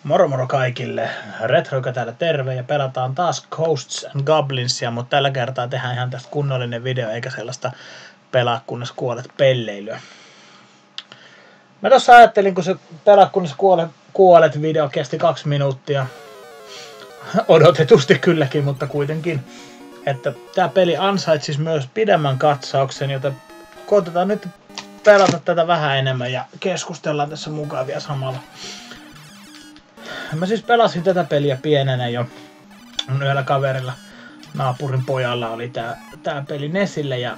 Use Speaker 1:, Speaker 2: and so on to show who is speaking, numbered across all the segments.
Speaker 1: Moro moro kaikille, Retroika täällä terve ja pelataan taas Ghosts and Goblinsia, mutta tällä kertaa tehdään ihan tästä kunnollinen video eikä sellaista pelaa kunnes kuolet pelleilyä. Mä tossa ajattelin, kun se pelaa kunnes kuolet video kesti 2 minuuttia, odotetusti kylläkin, mutta kuitenkin, että tää peli ansaitsisi myös pidemmän katsauksen, joten koitetaan nyt pelata tätä vähän enemmän ja keskustellaan tässä mukaan vielä samalla. Mä siis pelasin tätä peliä pienenä jo. Mun yhdellä kaverilla, naapurin pojalla, oli tää peli Nesille ja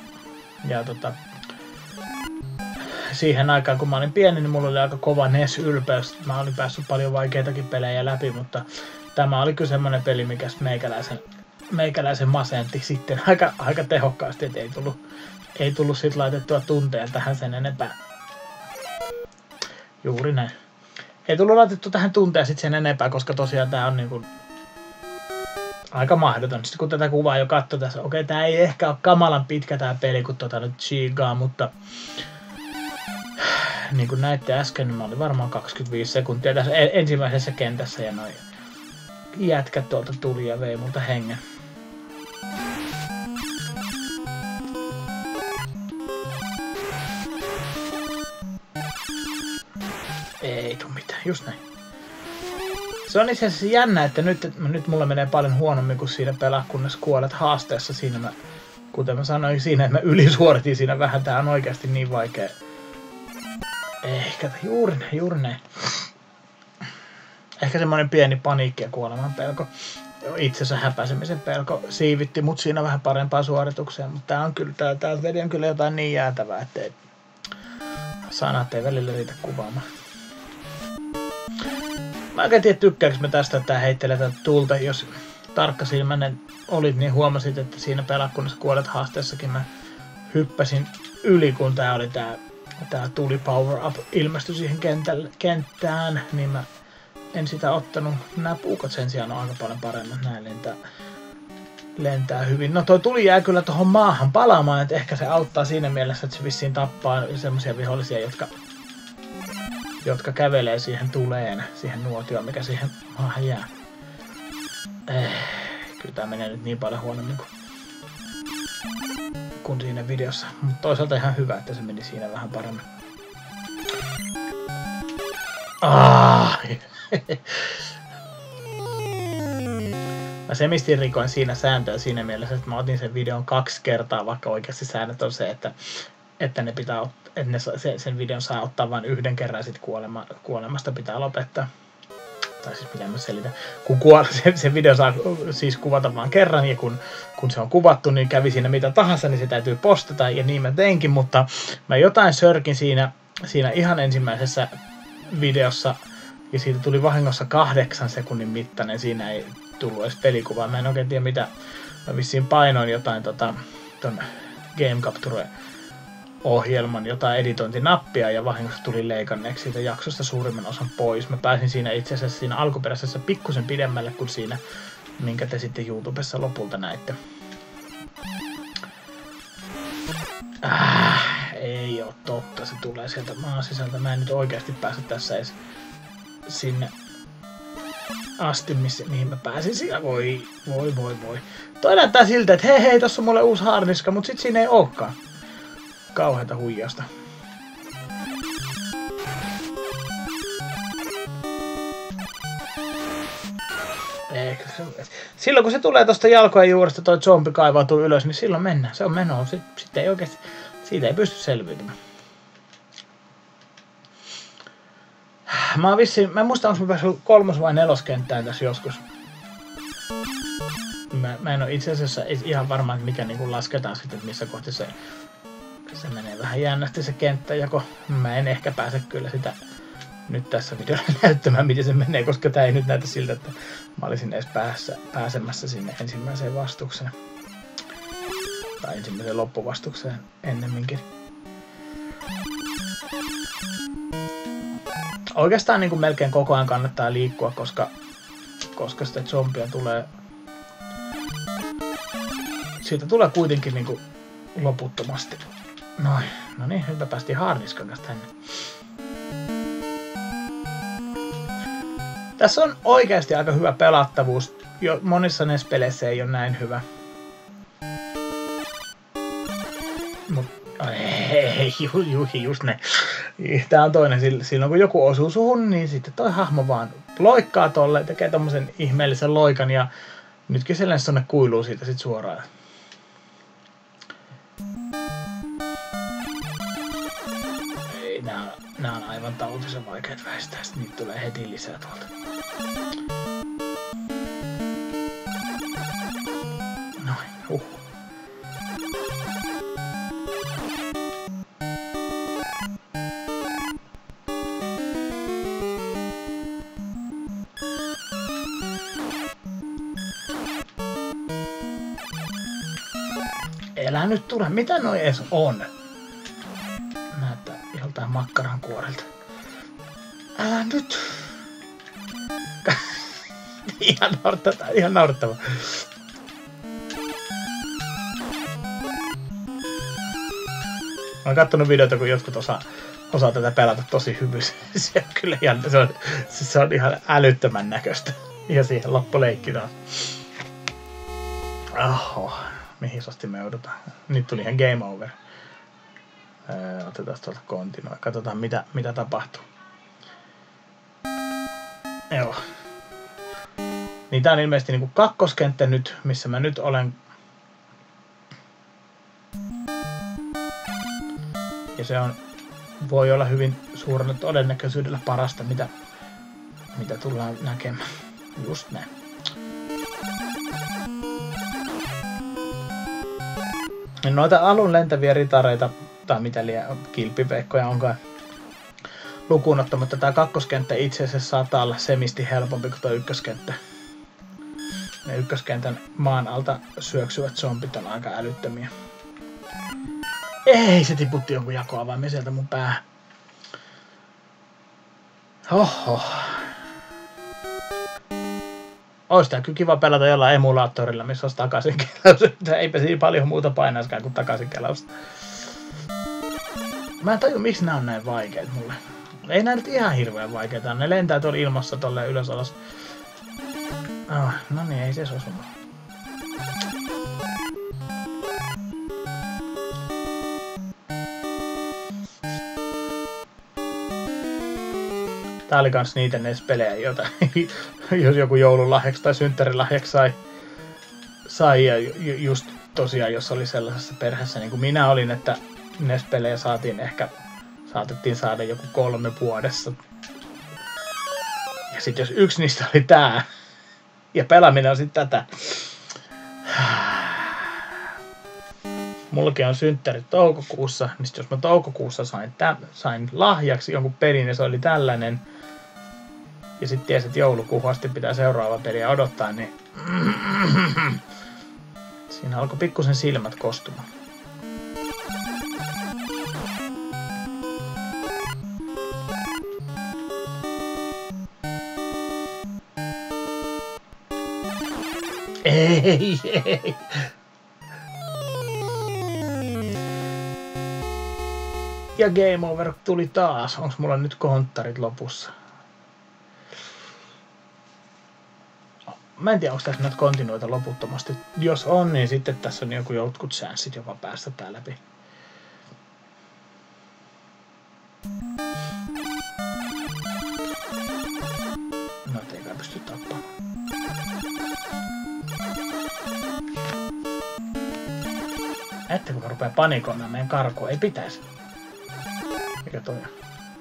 Speaker 1: siihen aikaan kun mä olin pieni, niin mulla oli aika kova NES-ylpeys. Mä olin päässyt paljon vaikeitakin pelejä läpi, mutta tämä oli kyllä semmonen peli, mikä meikäläisen masentti sitten aika tehokkaasti, et ei tullut sit laitettua tunteja tähän sen enempää. Juuri näin. Ei tullut laitettu tähän tunteja sit sen enempää, koska tosiaan tää on niinku aika mahdoton. Sitten kun tätä kuvaa jo katsoi tässä, okei, tää ei ehkä ole kamalan pitkä tää peli, kun nyt chigaa, mutta niin kuin näitte äsken, niin mä olin varmaan 25 sekuntia tässä ensimmäisessä kentässä ja noin jätkät tuolta tuli ja vei multa hengen. Ei tuu mitään, just näin. Se on itse asiassa jännä, että nyt mulla menee paljon huonommin kuin siinä pelaa kunnes kuolet haasteessa. Siinä kuten mä sanoin siinä, että mä ylisuoritin siinä vähän. Tää on oikeasti niin vaikea. Ehkä juuri näin. Ehkä semmonen pieni paniikki ja kuoleman pelko. Itsensä häpäisemisen pelko siivitti mut siinä vähän parempaa suorituksia. Mutta tää veli on kyllä jotain niin jäätävää, ettei sanat ei välillä riitä kuvaamaan. Mä oikein tiedä tykkääks mä tästä, että tää heittelee tätä tulta. Jos tarkkasilmäinen olit, niin huomasit, että siinä pelaa kunnes kuolet haasteessakin mä hyppäsin yli, kun tää oli tää tuli power up ilmestyi siihen kenttään, niin mä en sitä ottanut. Nämä puukot sen sijaan on aika paljon paremmat, nää lentää hyvin. No toi tuli jää kyllä tohon maahan palaamaan, että ehkä se auttaa siinä mielessä, että se vissiin tappaa semmosia vihollisia, jotka kävelee siihen tuleen, siihen nuotioon, mikä siihen maahan jää. Kyllä tää menee nyt niin paljon huonommin kuin siinä videossa. Mutta toisaalta ihan hyvä, että se meni siinä vähän paremmin. Mä semistin rikoin siinä sääntöä siinä mielessä, että mä otin sen videon 2 kertaa, vaikka oikeasti säännöt on se, että ne pitää sen videon saa ottaa vain 1 kerran ja sit kuolemasta pitää lopettaa. Tai siis mitä mä selitän. Kun sen video saa siis kuvata vain kerran ja kun se on kuvattu, niin kävi siinä mitä tahansa, niin se täytyy postata ja niin mä teinkin, mutta mä jotain sörkin siinä ihan ensimmäisessä videossa ja siitä tuli vahingossa 8 sekunnin mittainen, siinä ei tullut edes pelikuvaa. Mä en oikein tiedä mitä, mä vissiin painoin jotain ton Game Capture ohjelman jotain editointinappia ja vahingossa tuli leikanneeksi siitä jaksosta suurimman osan pois. Mä pääsin siinä itse asiassa siinä alkuperäisessä pikkusen pidemmälle kuin siinä, minkä te sitten YouTubessa lopulta näitte. Ei oo totta, se tulee sieltä maan sisältä. Mä en nyt oikeasti pääse tässä edes sinne asti, mihin mä pääsin siinä. Voi. Toi näyttää siltä, että hei, tossa on mulle uusi harniska, mut sit siinä ei ookaan. Kauheeta huijausta. Silloin kun se tulee tosta jalkojen juuresta toi zombi kaivautuu ylös, niin silloin mennään. Se on menoa. Sitten ei oikeesti, siitä ei pysty selviytymään. Mä en muista, onko mä päässyt 3. vai 4. kenttään tässä joskus. Mä en oo itse asiassa ihan varma, että mikä niinku lasketaan sitten, että missä kohti se menee vähän jännästi se kenttäjako. Mä en ehkä pääse kyllä sitä nyt tässä videolla näyttämään, miten se menee, koska tää ei nyt näytä siltä, että mä olisin edes pääsemässä sinne ensimmäiseen vastukseen. Tai ensimmäiseen loppuvastukseen ennemminkin. Oikeastaan niin kuin melkein koko ajan kannattaa liikkua, koska sitä zombia tulee. Siitä tulee kuitenkin niin kuin loputtomasti. Noin, no niin, nyt me päästiin harniskan kanssa tänne. Tässä on oikeasti aika hyvä pelattavuus. Jo monissa NES-peleissä ei ole näin hyvä. Mut, ei, just ne. Tää on toinen. Silloin kun joku osuu suhun, niin sitten toi hahmo vaan loikkaa tolle, tekee tommosen ihmeellisen loikan ja nytkin se lensi tonne kuiluun siitä sit suoraan. Ei, nää on aivan tautisen vaikeat väistää, sit niitä tulee heti lisää tuolta. Noin, Älä nyt tule, mitä noi edes on? Näyttää joltain makkaran kuorilta. Älä nyt! ihan naurettava. Mä oon kattonut videoita, kun jotkut osaa tätä pelata tosi hyvin. Se on kyllä se on ihan älyttömän näköistä. Ja siihen loppuleikki taas. Oho, mihin asti me joudutaan. Nyt tuli ihan game over. Otetaan tuolta continue. Katsotaan mitä tapahtuu. Joo. Niin tää on ilmeisesti niinku kakkoskenttä nyt, missä mä nyt olen. Ja se voi olla hyvin suurella todennäköisyydellä parasta, mitä tullaan näkemään. Just näin. Noita alun lentäviä ritareita, tai mitä liian kilpiveikkoja onkaan, lukuun ottamatta tämä kakkoskenttä itse asiassa saattaa olla semisti helpompi kuin tuo ykköskenttä. Ne ykköskentän maan alta syöksyvät zombit on aika älyttömiä. Ei, se tiputti jonkun jakoavaimen sieltä mun päähän. Oho. Ois tää kyllä kiva pelata jollain emulaattorilla, missä olisi takaisinkelaus. Eipä siinä paljon muuta painaiskaan kuin takaisinkelausta. Mä en tajua, miksi nää on näin vaikeet mulle. Ei nää nyt ihan hirveän vaikeita. Ne lentää tuolla ilmassa tolleen ylös alas. Oh, no niin, ei se osunut. Tää oli kans niitä NES-pelejä, joita jos joku joululahjaksi tai synttärilahjaksi sai ja just tosiaan, jos oli sellaisessa perheessä niin kuin minä olin, että NES-pelejä saatettiin saada joku 3 vuodessa. Ja sit jos yksi niistä oli tää, ja pelaaminen on sit tätä. Mullakin on synttärit toukokuussa, niin sit jos mä toukokuussa sain lahjaksi jonkun pelin ja se oli tällainen, ja sitten tiesin, että joulukuuhun asti pitää seuraava peliä odottaa, niin siinä alkoi pikkusen silmät kostumaan. Ei. Ja game over tuli taas. Onks mulla nyt konttarit lopussa? Mä en tiedä, onko tässä näitä kontinuita loputtomasti. Jos on, niin sitten tässä on jotkut chanssit jopa päästä tää läpi. No, ei kai pysty tappamaan. Ette kun mä rupeen panikoimaan meidän karkuun, ei pitäisi. Mikä toi on?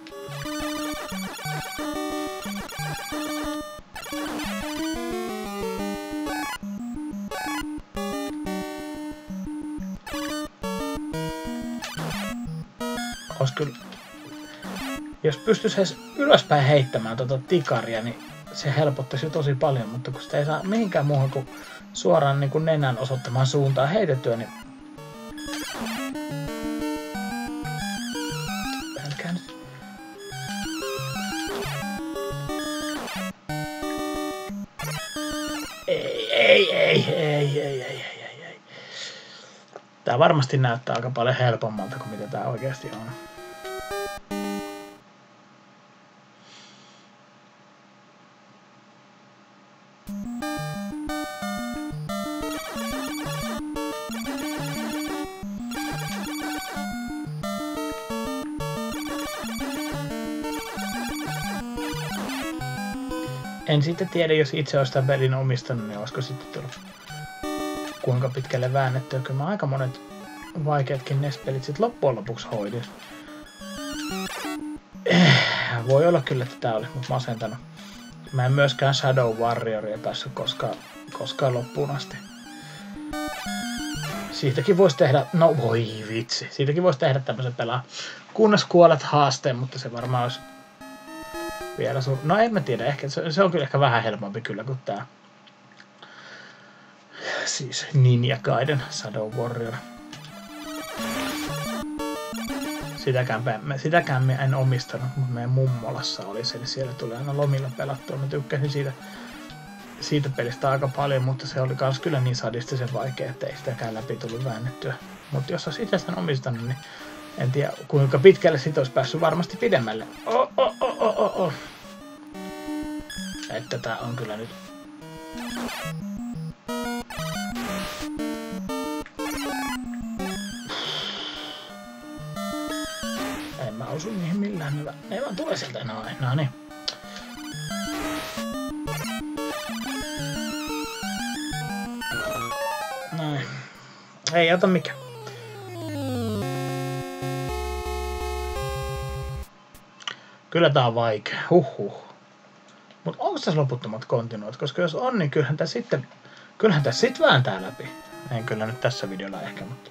Speaker 1: Ois kyllä, jos pystyisi edes ylöspäin heittämään tuota tikaria, niin se helpottaisi jo tosi paljon, mutta kun sitä ei saa mihinkään muuhun kuin suoraan niin kuin nenän osoittamaan suuntaan heitettyä, niin älkää nyt. Ei. Tää varmasti näyttää aika paljon helpommalta kuin mitä tää oikeasti on. En sitten tiedä, jos itse olisi tämän pelin omistanut, niin olisiko sitten tullut kuinka pitkälle väännettyä. Kyllä mä aika monet vaikeatkin NES-pelit sitten loppujen lopuksi hoidin. Voi olla kyllä, että tää oli mut masentanut. Mä en myöskään Shadow Warrioria päässyt koskaan loppuun asti. Siitäkin voisi tehdä, no voi vitsi, siitäkin voisi tehdä tämmösen pelaa kunnes kuolet haasteen, mutta se varmaan olisi vielä no en mä tiedä, ehkä se on kyllä ehkä vähän helpompi kyllä kuin tää. Siis Ninja Gaiden Shadow Warrior. Sitäkään mä en omistanut, mutta meidän mummolassa oli se, eli siellä tuli aina lomilla pelattua. Mä tykkäsin siitä pelistä aika paljon, mutta se oli kans kyllä niin sadistisen vaikea, että ei sitäkään läpi tullut väännettyä. Mutta jos olisi itse sen omistanut, niin en tiedä kuinka pitkälle sit olisi päässyt, varmasti pidemmälle. Että tää on kyllä nyt... En mä osu niihin millään hyvä. Ne vaan tulee sieltä noin. No niin. Noin. Ei ota mikään. Kyllä tää on vaikea. Mut onko tässä loputtomat kontinuot? Koska jos on, niin kyllähän tää sitten vääntää läpi. En kyllä nyt tässä videolla ehkä, mutta...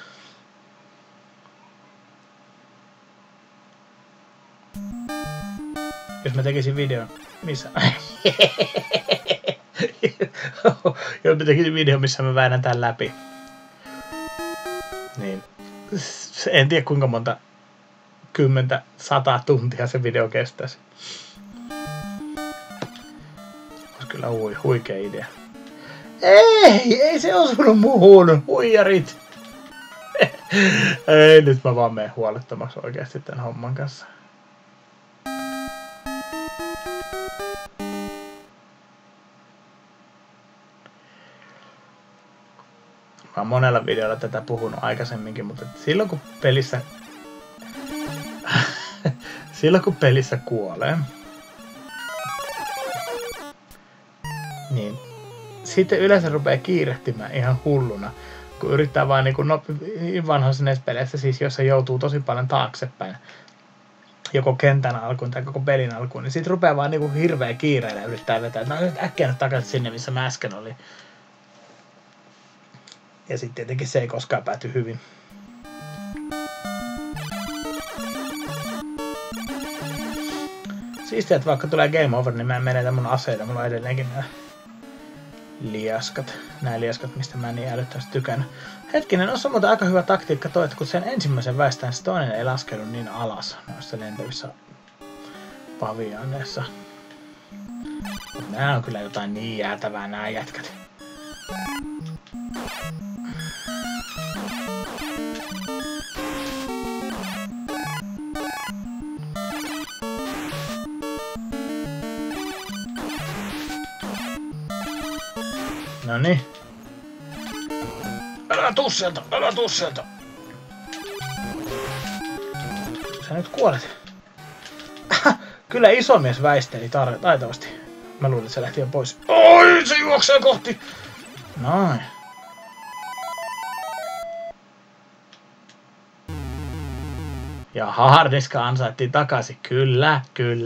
Speaker 1: Jos mä tekisin videon, missä... Jos mä tekisin videon, missä mä väännän tän läpi. Niin... En tiedä kuinka monta 10-100 tuntia se video kestäisi. Olisi kyllä huikea idea. Ei se osunut muuhun, huijarit! Ei, nyt mä vaan menen huolettomaksi oikeasti tän homman kanssa. Mä oon monella videolla tätä puhunut aikaisemminkin, mutta silloin kun pelissä kuolee, niin sitten yleensä rupeaa kiirehtimään ihan hulluna, kun yrittää vaan niin vanhoissa NES-peleissä, siis jossa joutuu tosi paljon taaksepäin, joko kentän alkuun tai koko pelin alkuun, niin sitten rupeaa vaan niin hirveä kiireillä yrittää vetää, että no äkkiä nyt takaisin sinne, missä mä äsken olin. Ja sitten tietenkin se ei koskaan pääty hyvin. Siistiä, että vaikka tulee game over, niin mä en menetä mun aseita. Mulla on edelleenkin nämä liaskat. Nämä liaskat, mistä mä en niin älyttömästi tykännyt. Hetkinen, on muuten aika hyvä taktiikka toi, että kun sen ensimmäisen väistään, se toinen ei laskeudu niin alas noissa lentävissä paviaaneissa. Nää on kyllä jotain niin jäätävää nää jätkät. Noniin. Älä tuu sieltä! Sä nyt kuolet. Kyllä iso mies väisteli taitavasti. Mä luulin, että se lähti jo pois. Oi, se juoksee kohti! Noin. Ja haarniska ansaittiin takaisin. Kyllä.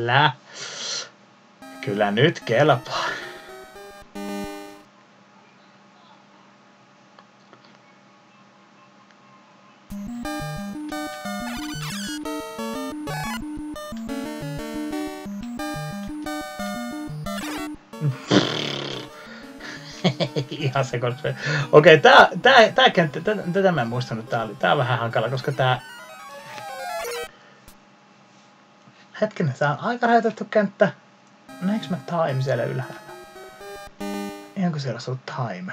Speaker 1: Kyllä nyt kelpaa. Ihan sekoitus. Okei, tää kenttä, tätä mä en muistanut, tää on vähän hankala, koska tää... Hetkinen, tää on aika rajoitettu kenttä. Näinkö mä time siellä ylhäällä? Ihanko siellä olisi ollut time?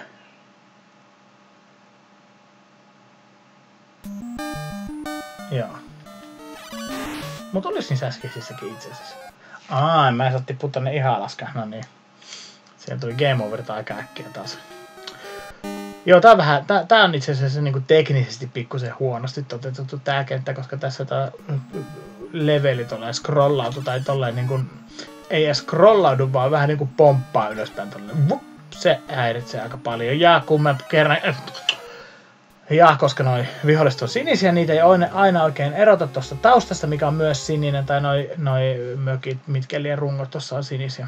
Speaker 1: Joo. Mut olis niissä äskeisissäkin itse asiassa. Mä en saa tippua tonne ihan alaskaan, no niin. Siellä tuli game overta aika äkkiä taas. Joo, tää on itse asiassa niinku teknisesti pikkusen huonosti toteutettu tää kenttä, koska tässä tää leveli tolleen scrollautu tai tolleen niinku ei edes scrollaudu, vaan vähän niinku pomppaa ylöspäin tolle. Se häiritsee aika paljon. Ja kun mä kerran... Ja koska noi viholliset on sinisiä, niitä ei aina oikein erota tuosta taustasta, mikä on myös sininen, tai noi mökit, mitkelien rungot tuossa on sinisiä.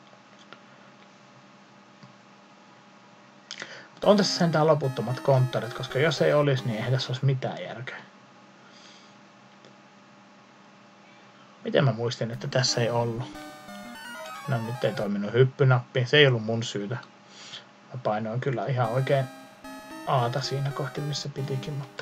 Speaker 1: Mutta on tässä sentään loputtomat konttorit, koska jos ei olisi, niin ei tässä olisi mitään järkeä. Miten mä muistin, että tässä ei ollut? No nyt ei toiminut hyppynappi, se ei ollut mun syytä. Mä painoin kyllä ihan oikein Aata siinä kohti, missä pitikin, mutta...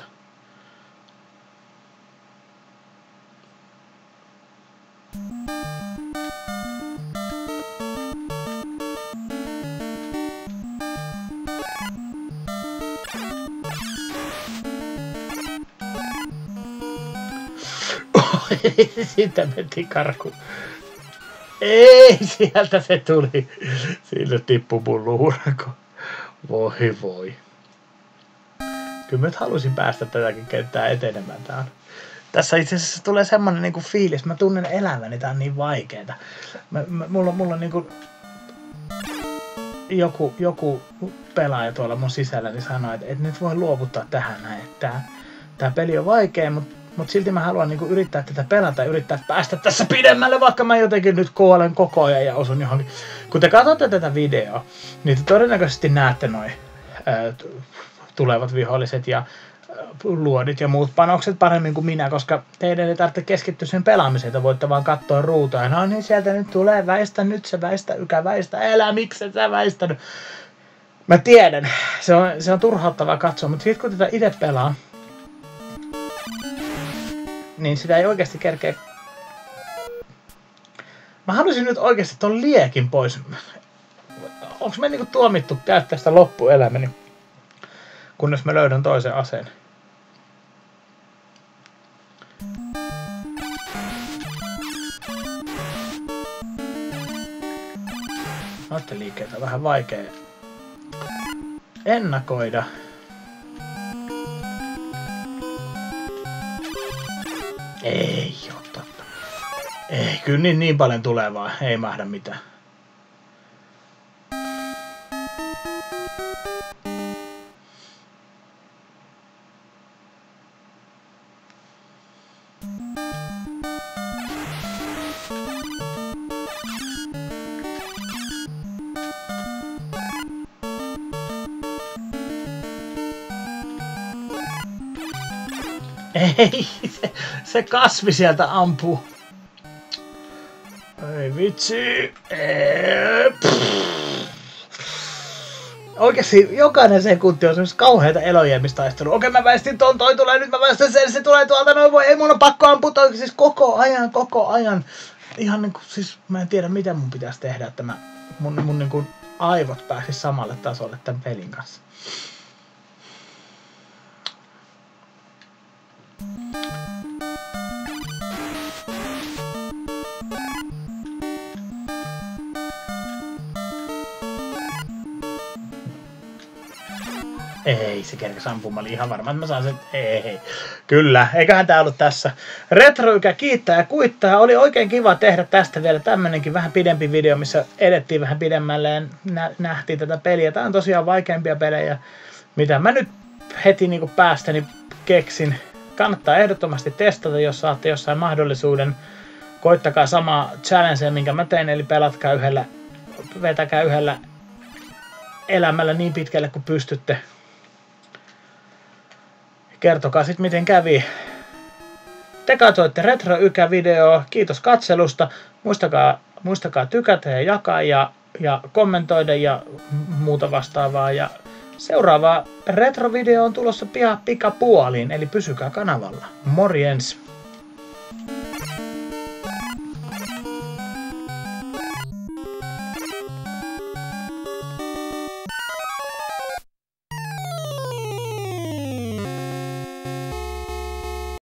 Speaker 1: Siitä meni karkuun. Ei, sieltä se tuli. Siitä tippui mun luurako. Voi voi. Kyllä nyt halusin päästä tätäkin kenttää etenemään. Tässä itse asiassa tulee semmonen niinku fiilis. Mä tunnen elämäni, tää on niin vaikeeta. Mulla on niinku... Joku pelaaja tuolla mun sisälläni sanoi, että nyt voi luovuttaa tähän näin. Tää peli on vaikea, mutta silti mä haluan niinku yrittää tätä pelata ja yrittää päästä tässä pidemmälle, vaikka mä jotenkin nyt kuolen koko ajan ja osun johonkin. Kun te katsotte tätä videoa, niin te todennäköisesti näette noi tulevat viholliset ja luodit ja muut panokset paremmin kuin minä, koska teidän ei tarvitse keskittyä sen pelaamiseen, että voitte vaan katsoa ruutua. Ja no niin, sieltä nyt tulee väistä, nyt se väistä, ykä väistä, elä, miksi sä väistänyt? Mä tiedän, se on turhauttavaa katsoa, mutta sitten kun tätä itse pelaa, niin sitä ei oikeasti kerkeä. Mä haluaisin nyt oikeasti ton liekin pois. Onks me niinku tuomittu käyttää sitä loppuelämäni, kunnes mä löydän toisen aseen? Noitten liikkeitä on vähän vaikea ennakoida. Ei oo totta. Ei, kyllä niin paljon tulee vaan. Ei mahda mitään. Ei, se kasvi sieltä ampuu. Ei vitsi. Oikeesti jokainen sekunti on semmoista kauheita elojäämistaistelua. Okei, mä väistin ton, toi tulee, nyt mä väistän sen, se tulee tuolta, noin voi, ei mun on pakko ampua, siis koko ajan. Ihan niinku, siis mä en tiedä mitä mun pitäisi tehdä, että mun niinku aivot pääsis samalle tasolle tämän pelin kanssa. Ei, se kerkesi ampumaan. Mä olin ihan varma, että mä saan sen. Ei. Kyllä, eiköhän tää ollut tässä. Retroykä kiittää ja kuittaa. Oli oikein kiva tehdä tästä vielä tämmönenkin vähän pidempi video, missä edettiin vähän pidemmälle ja nähtiin tätä peliä. Tää on tosiaan vaikeampia pelejä, mitä mä nyt heti niinku päästäni keksin. Kannattaa ehdottomasti testata, jos saatte jossain mahdollisuuden. Koittakaa samaa challengea, minkä mä tein, eli vetäkää yhdellä elämällä niin pitkälle kuin pystytte. Kertokaa sitten miten kävi. Te katsoitte Retro-ykä-videoa. Kiitos katselusta. Muistakaa tykätä ja jakaa ja kommentoida ja muuta vastaavaa. Ja seuraava Retro-video on tulossa pikapuoliin, eli pysykää kanavalla. Morjens!